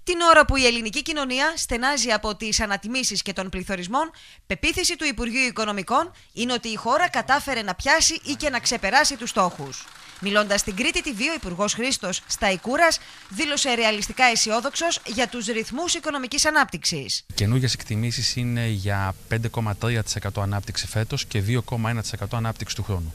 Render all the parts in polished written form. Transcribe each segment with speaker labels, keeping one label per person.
Speaker 1: Την ώρα που η ελληνική κοινωνία στενάζει από τις ανατιμήσεις και των πληθωρισμών, πεποίθηση του Υπουργείου Οικονομικών είναι ότι η χώρα κατάφερε να πιάσει ή και να ξεπεράσει τους στόχους. Μιλώντας στην Κρήτη TV, ο Υπουργός Χρήστος Σταϊκούρας δήλωσε ρεαλιστικά αισιόδοξος για τους ρυθμούς οικονομικής ανάπτυξης.
Speaker 2: Καινούργιες εκτιμήσεις είναι για 5,3% ανάπτυξη φέτος και 2,1% ανάπτυξη του χρόνου.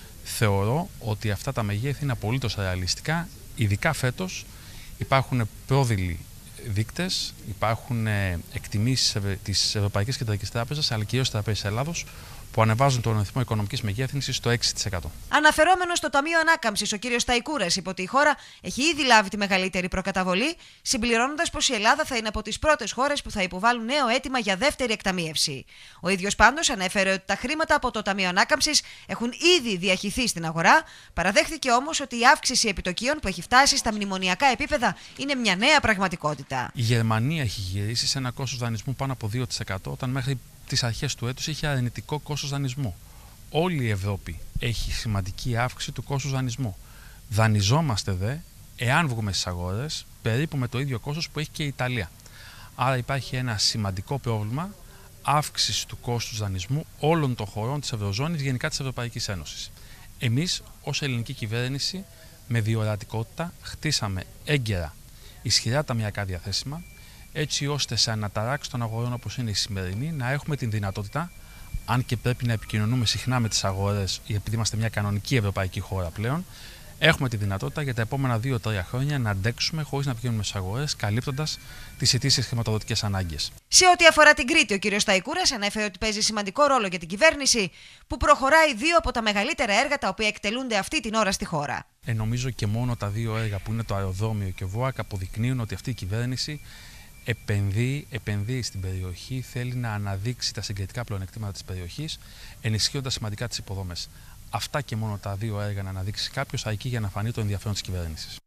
Speaker 2: Θεωρώ ότι αυτά τα μεγέθη είναι απολύτως ρεαλιστικά, ειδικά φέτος. Υπάρχουν πρόδειλοι δείκτες, υπάρχουν εκτιμήσεις της Ευρωπαϊκής Κεντρικής Τράπεζας, αλλά κυρίως της Τραπέζης Ελλάδος, που ανεβάζουν τον ρυθμό οικονομικής μεγέθυνσης στο 6%.
Speaker 1: Αναφερόμενος στο Ταμείο Ανάκαμψης, ο κ. Σταϊκούρας είπε ότι η χώρα έχει ήδη λάβει τη μεγαλύτερη προκαταβολή, συμπληρώνοντας πως η Ελλάδα θα είναι από τις πρώτες χώρες που θα υποβάλουν νέο αίτημα για δεύτερη εκταμείευση. Ο ίδιος πάντως ανέφερε ότι τα χρήματα από το Ταμείο Ανάκαμψης έχουν ήδη διαχυθεί στην αγορά, παραδέχθηκε όμως ότι η αύξηση επιτοκίων που έχει φτάσει στα μνημονιακά επίπεδα είναι μια νέα πραγματικότητα.
Speaker 2: Η Γερμανία έχει γυρίσει σε ένα κόστος δανεισμού πάνω από 2%, όταν μέχρι τις αρχές του έτους είχε αρνητικό κόστος δανεισμού. Όλη η Ευρώπη έχει σημαντική αύξηση του κόστους δανεισμού. Δανειζόμαστε δε, εάν βγούμε στις αγορές, περίπου με το ίδιο κόστος που έχει και η Ιταλία. Άρα υπάρχει ένα σημαντικό πρόβλημα αύξηση του κόστους δανεισμού όλων των χωρών της Ευρωζώνης, γενικά της Ευρωπαϊκής Ένωσης. Εμείς, ως ελληνική κυβέρνηση, με διορατικότητα, χτίσαμε έγκαιρα ισχυρά ταμιακά διαθέσιμα, έτσι ώστε σε αναταράξεις των αγορών όπως είναι η σημερινή να έχουμε την δυνατότητα, αν και πρέπει να επικοινωνούμε συχνά με τις αγορές, επειδή είμαστε μια κανονική ευρωπαϊκή χώρα πλέον, έχουμε τη δυνατότητα για τα επόμενα 2-3 χρόνια να αντέξουμε χωρίς να πηγαίνουμε στις αγορές, καλύπτοντας τις ετήσιες χρηματοδοτικές ανάγκες.
Speaker 1: Σε ό,τι αφορά την Κρήτη, ο κ. Σταϊκούρας ανέφερε ότι παίζει σημαντικό ρόλο για την κυβέρνηση, που προχωράει δύο από τα μεγαλύτερα έργα τα οποία εκτελούνται αυτή την ώρα στη χώρα.
Speaker 2: Νομίζω και μόνο τα δύο έργα που είναι το αεροδρόμιο και ο ΒΟΑΚ αποδεικνύουν ότι αυτή η κυβέρνηση επενδύει στην περιοχή, θέλει να αναδείξει τα συγκριτικά πλεονεκτήματα της περιοχής, ενισχύοντας σημαντικά τις υποδομές. Αυτά και μόνο τα δύο έργα να αναδείξει κάποιος αρκεί για να φανεί το ενδιαφέρον της κυβέρνησης.